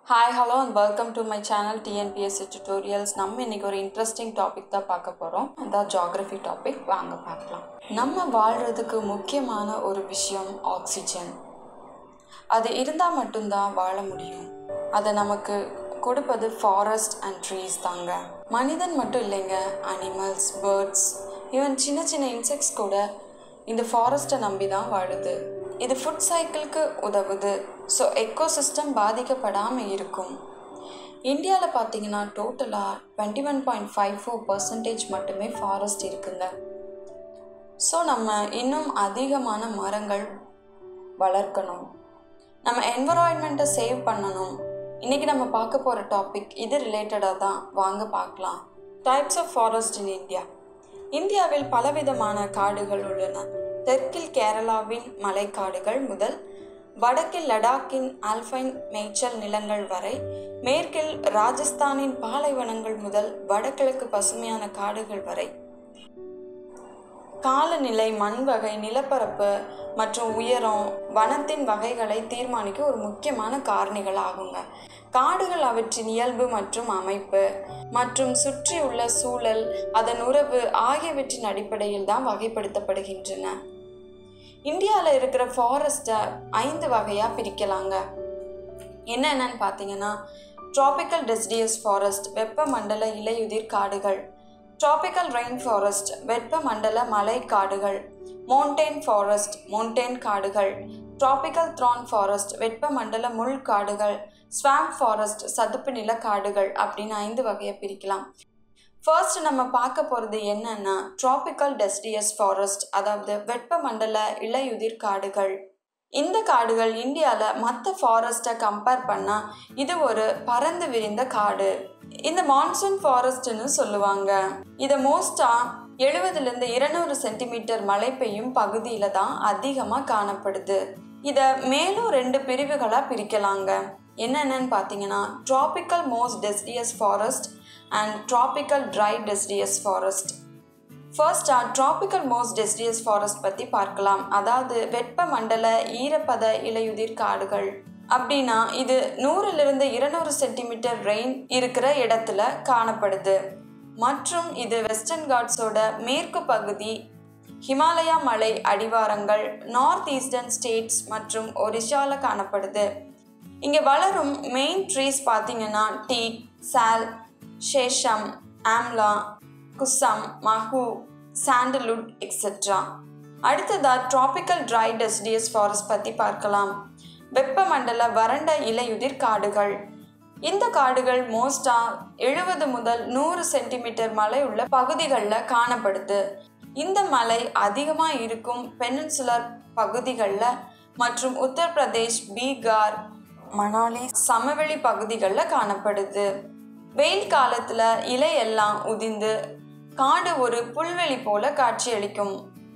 Hi, hello and welcome to my channel TNPSC Tutorials. நம்ம இன்னைக்கு ஒரு இன்ட்ரெஸ்டிங் டாபிக் தான் பார்க்க போகிறோம். அதான் ஜியோகிராஃபி டாபிக். வாங்க பார்க்கலாம். நம்ம வாழ்கிறதுக்கு முக்கியமான ஒரு விஷயம் ஆக்சிஜன். அது இருந்தால் மட்டும்தான் வாழ முடியும். அதை நமக்கு கொடுப்பது ஃபாரஸ்ட் அண்ட் ட்ரீஸ் தாங்க. மனிதன் மட்டும் இல்லைங்க, அனிமல்ஸ், பேர்ட்ஸ், ஈவன் சின்ன சின்ன இன்செக்ட்ஸ் கூட இந்த ஃபாரஸ்ட்டை நம்பி தான் வாழுது. இது ஃபுட் சைக்கிளுக்கு உதவுது. ஸோ எக்கோசிஸ்டம் பாதிக்கப்படாமல் இருக்கும். இந்தியாவில் பார்த்தீங்கன்னா டோட்டலாக 21.54% மட்டுமே ஃபாரஸ்ட் இருக்குங்க. ஸோ நம்ம இன்னும் அதிகமான மரங்கள் வளர்க்கணும், நம்ம என்விரான்மெண்ட்டை சேவ் பண்ணணும். இன்றைக்கி நம்ம பார்க்க போகிற டாபிக் இது ரிலேட்டடாக தான். வாங்க பார்க்கலாம். Types of forest in India. இந்தியாவில் பலவிதமான காடுகள் உள்ளன. தெற்கில் கேரளாவின் மலைக்காடுகள் முதல் வடக்கில் லடாக்கின் ஆல்பைன் மேய்ச்சல் நிலங்கள் வரை, மேற்கில் ராஜஸ்தானின் பாலைவனங்கள் முதல் வடகிழக்கு பசுமையான காடுகள் வரை. காலநிலை, மண் வகை, நிலப்பரப்பு மற்றும் உயரம் வனத்தின் வகைகளை தீர்மானிக்க ஒரு முக்கியமான காரணிகள் ஆகுங்க. காடுகள் அவற்றின் இயல்பு மற்றும் அமைப்பு மற்றும் சுற்றியுள்ள சூழல், அதன் உறவு ஆகியவற்றின் அடிப்படையில் தான் வகைப்படுத்தப்படுகின்றன. இந்தியாவில் இருக்கிற ஃபாரஸ்ட்டை 5 வகையாக பிரிக்கலாங்க. என்னென்னு பார்த்தீங்கன்னா, ட்ராபிக்கல் டெசிடியஸ் ஃபாரஸ்ட் வெப்பமண்டல இலையுதிர் காடுகள், ட்ராபிக்கல் ரெயின் ஃபாரஸ்ட் வெப்பமண்டல மலை காடுகள், மவுண்டெயின் ஃபாரஸ்ட் மவுண்டெயின் காடுகள், ட்ராபிக்கல் த்ரான் ஃபாரஸ்ட் வெப்பமண்டல முள் காடுகள், ஸ்வாம்ப் ஃபாரஸ்ட் சதுப்பு நில காடுகள் அப்படின்னு 5 வகையை பிரிக்கலாம். ஃபர்ஸ்ட் நம்ம பார்க்க போகிறது என்னன்னா, ட்ராபிக்கல் டெசிடியஸ் ஃபாரஸ்ட், அதாவது வெப்பமண்டல இலையுதிர் காடுகள். இந்த காடுகள் இந்தியாவில் மற்ற ஃபாரஸ்ட்டை கம்பேர் பண்ணால் இது ஒரு பறந்து விரிந்த காடு. இந்த மான்சூன் ஃபாரஸ்ட்னு சொல்லுவாங்க. இதை மோஸ்ட்டாக 70லேருந்து 200 சென்டிமீட்டர் மழை பெய்யும் பகுதியில் தான் அதிகமாக காணப்படுது. இதை மேலும் 2 பிரிவுகளாக பிரிக்கலாங்க. என்னென்னு பார்த்தீங்கன்னா, tropical moist deciduous forest and tropical dry deciduous forest. ஃபர்ஸ்டாக ட்ராபிக்கல் மோஸ்ட் டெசிடியஸ் ஃபாரஸ்ட் பற்றி பார்க்கலாம். அதாவது வெப்பமண்டல ஈரப்பத இலையுதிர் காடுகள். அப்படின்னா இது 100லிருந்து 200 சென்டிமீட்டர் ரெயின் இருக்கிற இடத்துல காணப்படுது. மற்றும் இது வெஸ்டர்ன் காட்ஸோட மேற்கு பகுதி, ஹிமாலயா மலை அடிவாரங்கள், நார்த் ஈஸ்டர்ன் ஸ்டேட்ஸ் மற்றும் ஒரிஷாவில் காணப்படுது. இங்கே வளரும் மெயின் ட்ரீஸ் பார்த்தீங்கன்னா teak, sal, sheesham, amla, kusum, mahua, sandalwood et cetera. அடுத்ததாக ட்ராபிக்கல் ட்ரை டெசிடியஸ் ஃபாரஸ்ட் பற்றி பார்க்கலாம். வெப்பமண்டல வறண்ட இலையுதிர் காடுகள். இந்த காடுகள் மோஸ்டாக 70 முதல் 100 சென்டிமீட்டர் மழை உள்ள பகுதிகளில் காணப்படுது. இந்த மலை அதிகமாக இருக்கும் பெனின்சுலர் பகுதிகளில் மற்றும் உத்தரப்பிரதேஷ், பீகார், மணாலி சமவெளி பகுதிகளில் காணப்படுது. வெயில் காலத்தில் இலையெல்லாம் உதிர்ந்து காடு ஒரு புல்வெளி போல காட்சியளிக்கும்.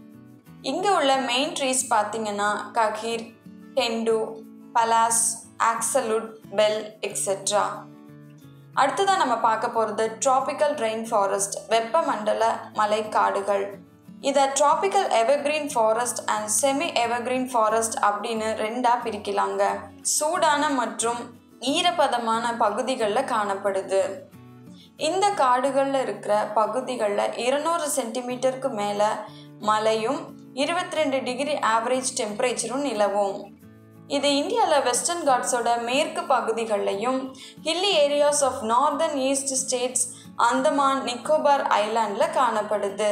இங்கே உள்ள மெயின் ட்ரீஸ் பார்த்தீங்கன்னா ககீர், டெண்டு, பலாஸ், ஆக்சலுட், பெல் எக்ஸெட்ரா. அடுத்ததான் நம்ம பார்க்க போகிறது ட்ராபிக்கல் ரெயின் ஃபாரஸ்ட் வெப்பமண்டல மலை காடுகள். இதை tropical evergreen forest and semi evergreen forest அப்படின்னு 2ஆக பிரிக்கலாங்க. சூடான மற்றும் ஈரப்பதமான பகுதிகளில் காணப்படுது. இந்த காடுகளில் இருக்கிற பகுதிகளில் 200 சென்டிமீட்டருக்கு மேலே மழையும் 22 டிகிரி ஆவரேஜ் டெம்பரேச்சரும் நிலவும். இது இந்தியாவில் வெஸ்டர்ன் காட்ஸோட மேற்கு பகுதிகளிலையும், hilly areas of northern east states, Andaman Nicobar ஐலாண்டில் காணப்படுது.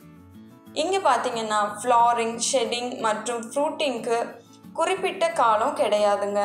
இங்கே பார்த்தீங்கன்னா ஃப்ளாரிங், ஷெட்டிங் மற்றும் ஃப்ரூட்டிங்க்கு குறிப்பிட்ட காலம் கிடையாதுங்க.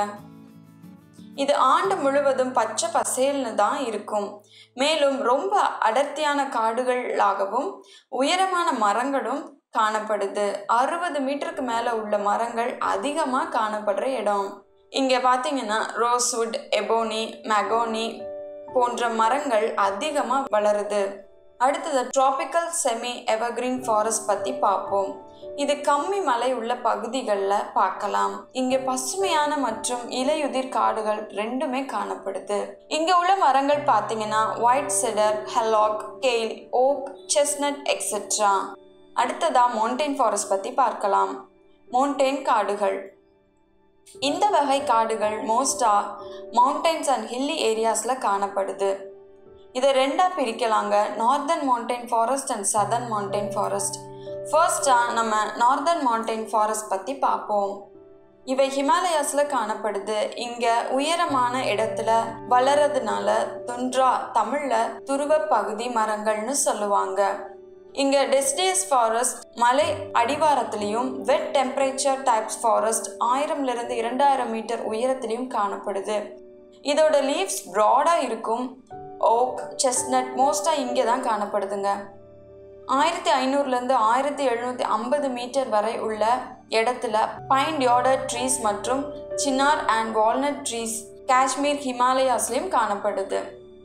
இது ஆண்டு முழுவதும் பச்சை பசேல்னு தான் இருக்கும். மேலும் ரொம்ப அடர்த்தியான காடுகளாகவும் உயரமான மரங்களும் காணப்படுது. 60 மீட்டருக்கு மேலே உள்ள மரங்கள் அதிகமாக காணப்படுற இடம். இங்கே பார்த்தீங்கன்னா ரோஸ்வுட், எபோனி, மெகோனி போன்ற மரங்கள் அதிகமாக வளருது. அடுத்தது ட்ராபிக்கல் செமி எவர்கிரீன் ஃபாரஸ்ட் பற்றி பார்ப்போம். இது கம்மி மழை உள்ள பகுதிகளில் பார்க்கலாம். இங்கே பசுமையான மற்றும் இலையுதிர் காடுகள் 2மே காணப்படுது. இங்கே உள்ள மரங்கள் பார்த்தீங்கன்னா white cedar, hollock, kail, oak, chestnut et cetera. அடுத்ததாக மவுண்டெயின் ஃபாரஸ்ட் பற்றி பார்க்கலாம். மவுண்டெயின் காடுகள் இந்த வகை காடுகள் மோஸ்டா மவுண்டைன்ஸ் அண்ட் ஹில்லி ஏரியாஸில் காணப்படுது. இதை ரெண்டாக பிரிக்கலாங்க, northern mountain forest and southern mountain forest. ஃபர்ஸ்டாக நம்ம நார்தர்ன் மவுண்டைன் ஃபாரஸ்ட் பற்றி பார்ப்போம். இவை ஹிமாலயாஸில் காணப்படுது. இங்கே உயரமான இடத்துல வளர்றதுனால துண்ட்ரா, தமிழில் துருவ பகுதி மரங்கள்னு சொல்லுவாங்க. இங்கே டெசிடியஸ் ஃபாரஸ்ட் மலை அடிவாரத்திலையும், வெட் டெம்பரேச்சர் டைப்ஸ் ஃபாரஸ்ட் 1000லிருந்து 2000 மீட்டர் உயரத்திலையும் காணப்படுது. இதோட லீவ்ஸ் ப்ராடாக இருக்கும். ஓக், செஸ்னட் மோஸ்ட்டாக இங்கே தான் காணப்படுதுங்க. 1500லேருந்து 1750 மீட்டர் வரை உள்ள இடத்துல பைன் டியோடர் ட்ரீஸ் மற்றும் chinar and walnut trees Kashmir ஹிமாலயாஸ்லையும் காணப்படுது.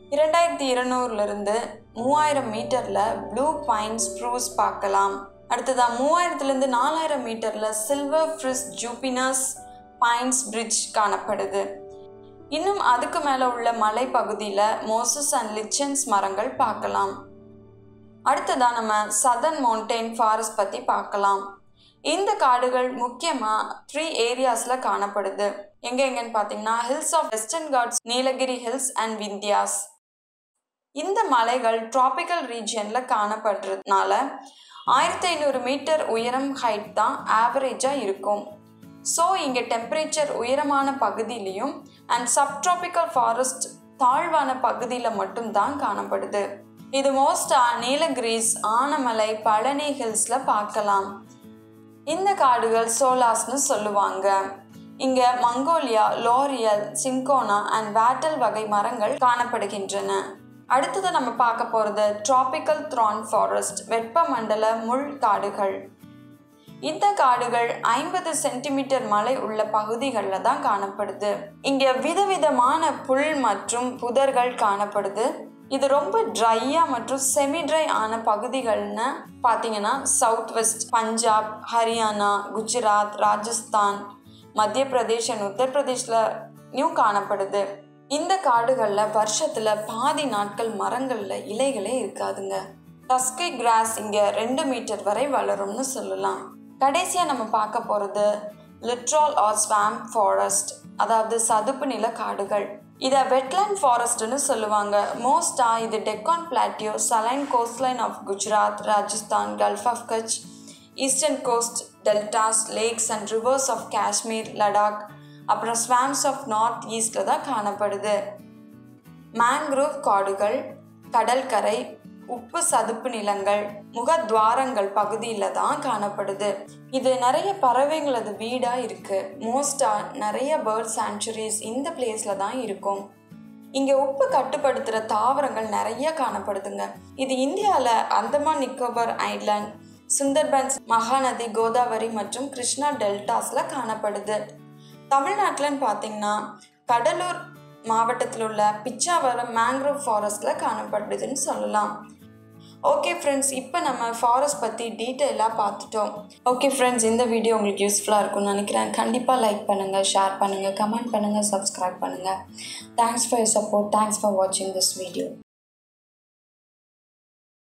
2200லிருந்து 3000 மீட்டரில் ப்ளூ பைன் ஸ்ப்ரூஸ் பார்க்கலாம். அடுத்ததாக 3000லேருந்து 4000 மீட்டரில் silver firs junipers pines birch காணப்படுது. இன்னும் அதுக்கு மேலே உள்ள மலை பகுதியில் மோசஸ் அண்ட் லிச்சன்ஸ் மரங்கள் பார்க்கலாம். அடுத்ததாக நம்ம சதர்ன் மவுண்டைன் ஃபாரஸ்ட் பற்றி பார்க்கலாம். இந்த காடுகள் முக்கியமாக 3 ஏரியாஸில் காணப்படுது. எங்கெங்கன்னு பார்த்தீங்கன்னா hills of western Ghats, Nilgiri hills and Vindhyas. இந்த மலைகள் டிராபிக்கல் ரீஜியனில் காணப்படுறதுனால 1500 மீட்டர் உயரம் ஹைட் தான் ஆவரேஜாக இருக்கும். ஸோ இங்கே டெம்பரேச்சர் உயரமான பகுதியிலையும் அண்ட் சப்ட்ராபிக்கல் ஃபாரஸ்ட் தாழ்வான பகுதியில் மட்டும்தான் காணப்படுது. இது மோஸ்டாக நீலகிரிஸ், ஆனமலை, பழனி ஹில்ஸில் பார்க்கலாம். இந்த காடுகள் சோலாஸ்னு சொல்லுவாங்க. இங்கே magnolia, laurel, cinchona and wattle வகை மரங்கள் காணப்படுகின்றன. அடுத்தது நம்ம பார்க்க போகிறது டிராபிக்கல் த்ரான் ஃபாரஸ்ட், வெப்பமண்டல முள் காடுகள். இந்த காடுகள் 50 சென்டிமீட்டர் மழை உள்ள பகுதிகளில் தான் காணப்படுது. இங்கே விதவிதமான புல் மற்றும் புதர்கள் காணப்படுது. இது ரொம்ப ட்ரையாக மற்றும் செமி ட்ரை ஆன பகுதிகள்னு பார்த்தீங்கன்னா south west, Punjab, Haryana, Gujarat, Rajasthan, Madhya Pradesh and உத்தரப்பிரதேஷ்லையும் காணப்படுது. இந்த காடுகளில் வருஷத்தில் பாதி நாட்கள் மரங்களில் இலைகளே இருக்காதுங்க. டஸ்கி கிராஸ் இங்கே 2 மீட்டர் வரை வளரும்னு சொல்லலாம். கடைசியாக நம்ம பார்க்க போகிறது லிட்ரால் ஆர் ஸ்வாம்ப் ஃபாரஸ்ட், அதாவது சதுப்பு நில காடுகள். இதை வெட்லேண்ட் ஃபாரஸ்ட்னு சொல்லுவாங்க. மோஸ்டாக இது Deccan plateau, saline coastline of Gujarat, Rajasthan, gulf of Kutch, eastern coast, deltas, lakes and rivers of Kashmir, Ladakh, அப்புறம் ஸ்வாம்ஸ் ஆஃப் நார்த் ஈஸ்டில் தான் காணப்படுது. மேங்க்ரோவ் காடுகள் கடற்கரை, உப்பு சதுப்பு நிலங்கள், முகத்வாரங்கள் பகுதியில் தான் காணப்படுது. இது நிறைய பறவைங்களது வீடாக இருக்குது. மோஸ்டாக நிறைய பேர்ட் சாங்சுரிஸ் இந்த பிளேஸில் தான் இருக்கும். இங்கே உப்பு கட்டுப்படுத்துகிற தாவரங்கள் நிறைய காணப்படுதுங்க. இது இந்தியாவில் அந்தமான் நிக்கோபார் ஐலாண்ட், சுந்தர்பன்ஸ், மகாநதி, கோதாவரி மற்றும் கிருஷ்ணா டெல்டாஸில் காணப்படுது. தமிழ்நாட்டில்னு பார்த்தீங்கன்னா கடலூர் மாவட்டத்தில் உள்ள பிச்சாவரம் மேங்க்ரோவ் ஃபாரஸ்ட்டில் காணப்படுதுன்னு சொல்லலாம். ஓகே ஃப்ரெண்ட்ஸ், இப்போ நம்ம ஃபாரஸ்ட் பற்றி டீட்டெயிலாக பார்த்துட்டோம். ஓகே ஃப்ரெண்ட்ஸ், இந்த வீடியோ உங்களுக்கு யூஸ்ஃபுல்லாக இருக்கும்னு நினைக்கிறேன். கண்டிப்பாக லைக் பண்ணுங்கள், ஷேர் பண்ணுங்கள், கமெண்ட் பண்ணுங்கள், சப்ஸ்கிரைப் பண்ணுங்கள். Thanks for your support. Thanks for வாட்சிங் திஸ் வீடியோ.